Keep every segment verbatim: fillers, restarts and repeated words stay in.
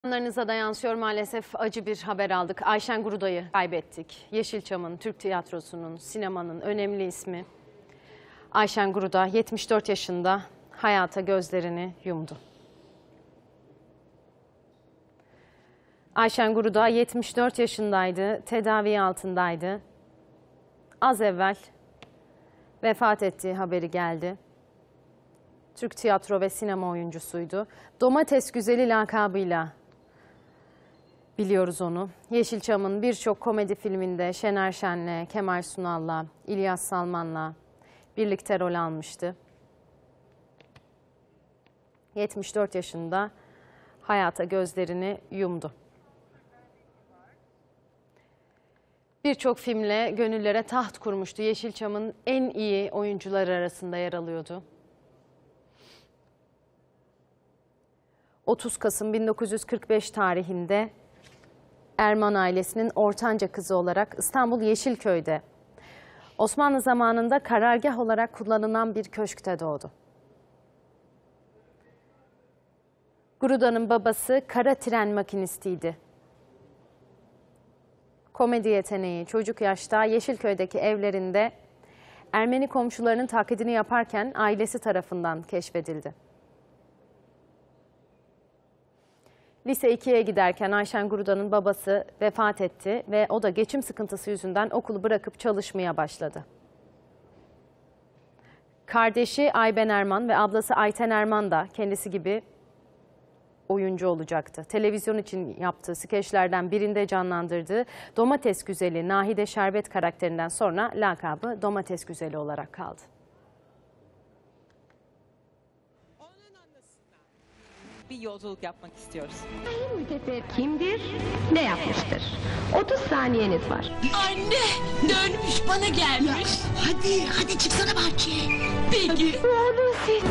Ekranlarınıza da yansıyor maalesef, acı bir haber aldık. Ayşen Guruday'ı kaybettik. Yeşilçam'ın, Türk tiyatrosunun, sinemanın önemli ismi. Ayşen Guruday yetmiş dört yaşında hayata gözlerini yumdu. Ayşen Guruday yetmiş dört yaşındaydı, tedavi altındaydı. Az evvel vefat ettiği haberi geldi. Türk tiyatro ve sinema oyuncusuydu. Domates Güzeli lakabıyla biliyoruz onu. Yeşilçam'ın birçok komedi filminde Şener Şen'le, Kemal Sunal'la, İlyas Salman'la birlikte rol almıştı. yetmiş dört yaşında hayata gözlerini yumdu. Birçok filmle gönüllere taht kurmuştu. Yeşilçam'ın en iyi oyuncuları arasında yer alıyordu. otuz Kasım bin dokuz yüz kırk beş tarihinde Erman ailesinin ortanca kızı olarak İstanbul Yeşilköy'de Osmanlı zamanında karargah olarak kullanılan bir köşkte doğdu. Guruday'ın babası kara tren makinistiydi. Komedi yeteneği çocuk yaşta Yeşilköy'deki evlerinde Ermeni komşularının taklidini yaparken ailesi tarafından keşfedildi. Lise ikiye giderken Ayşen Guruday'ın babası vefat etti ve o da geçim sıkıntısı yüzünden okulu bırakıp çalışmaya başladı. Kardeşi Ayben Erman ve ablası Ayten Erman da kendisi gibi oyuncu olacaktı. Televizyon için yaptığı skeçlerden birinde canlandırdığı Domates Güzeli Nahide Şerbet karakterinden sonra lakabı Domates Güzeli olarak kaldı. Bir yolculuk yapmak istiyoruz. Sayın Mütefer kimdir, ne yapmıştır? otuz saniyeniz var. Anne, dönmüş bana gelmiş. Hadi, hadi çıksana bahçeye. Peki. Hulusi.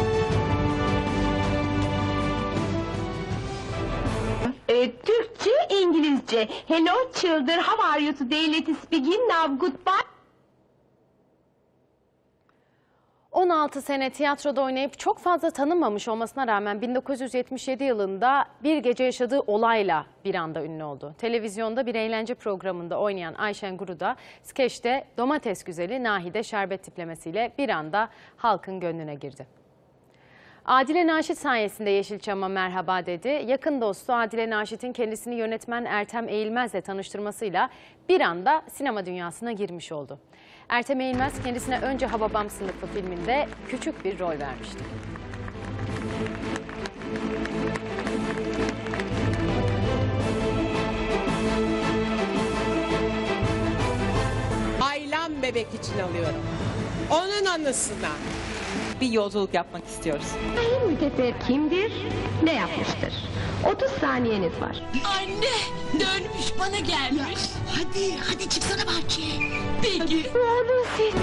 Ee, Türkçe, İngilizce. Hello children, how are you today? Let's begin now, goodbye. on altı sene tiyatroda oynayıp çok fazla tanınmamış olmasına rağmen bin dokuz yüz yetmiş yedi yılında bir gece yaşadığı olayla bir anda ünlü oldu. Televizyonda bir eğlence programında oynayan Ayşen Guruday, skeçte Domates Güzeli Nahide Şerbet tiplemesiyle bir anda halkın gönlüne girdi. Adile Naşit sayesinde Yeşilçam'a merhaba dedi. Yakın dostu Adile Naşit'in kendisini yönetmen Ertem Eğilmez'le tanıştırmasıyla bir anda sinema dünyasına girmiş oldu. Ertem Eğilmez kendisine önce Hababam Sınıfı filminde küçük bir rol vermişti. Aylan bebek için alıyorum. Onun anısına. Bir yolculuk yapmak istiyoruz. Sayın Mütefer kimdir, ne yapmıştır? otuz saniyeniz var. Anne, dönmüş bana gelmiş. Hadi, hadi çıksana bahçeye. Peki. Hulusi.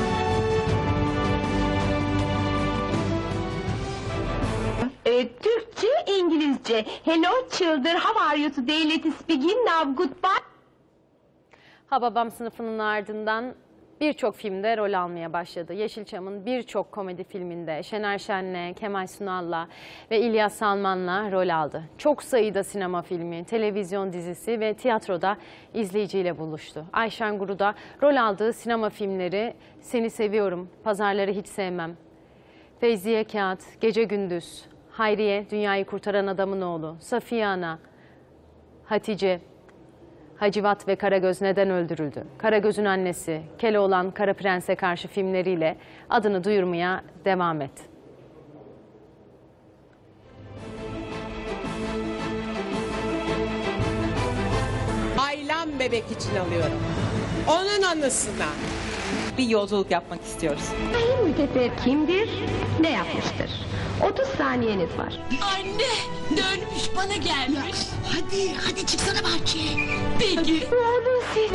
Ee, Türkçe, İngilizce. Hello children, how are you today? Let's begin now, goodbye. Hababam Sınıfı'nın ardından birçok filmde rol almaya başladı. Yeşilçam'ın birçok komedi filminde Şener Şen'le, Kemal Sunal'la ve İlyas Salman'la rol aldı. Çok sayıda sinema filmi, televizyon dizisi ve tiyatroda izleyiciyle buluştu. Ayşen Guruday rol aldığı sinema filmleri Seni Seviyorum, Pazarları Hiç Sevmem, Feyziye Kağıt, Gece Gündüz, Hayriye, Dünyayı Kurtaran Adamın Oğlu, Safiye Ana, Hatice, Hacivat ve Karagöz Neden Öldürüldü? Karagöz'ün Annesi, Keloğlan, Kara Prens'e karşı filmleriyle adını duyurmaya devam etti. Aylan bebek için alıyorum. Onun anısına. Bir yolculuk yapmak istiyoruz. Sayın Mütefer kimdir, ne yapmıştır? otuz saniyeniz var. Anne, dönmüş bana gelmiş. Hadi, hadi çıksana bahçeye. Peki. Hulusi.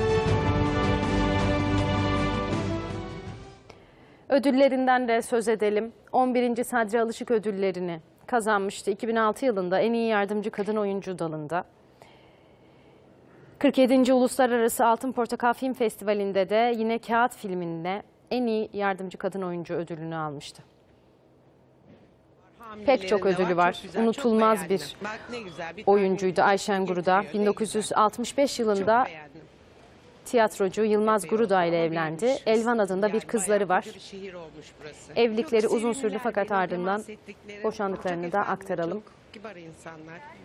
Ödüllerinden de söz edelim. on birinci Sadri Alışık ödüllerini kazanmıştı iki bin altı yılında en iyi yardımcı kadın oyuncu dalında. kırk yedinci Uluslararası Altın Portakal Film Festivali'nde de yine Kağıt filminde en iyi yardımcı kadın oyuncu ödülünü almıştı. Pek çok ödülü var. Çok güzel, çok Unutulmaz beğendim. bir Bak ne güzel, bir oyuncuydu tane Ayşen Guruda. getiriyor, ne bin dokuz yüz altmış beş güzel. yılında Çok beğendim. tiyatrocu Yılmaz Epey Guruda ile ama evlendi. büyümüş. Elvan adında bir Yani kızları bayağı var. koca bir şehir olmuş burası. Evlilikleri Çok uzun sürdü sevimliler, fakat benim ardından temas ettiklerim. boşandıklarını Çok da efendi, aktaralım. Çok kibar insanlar.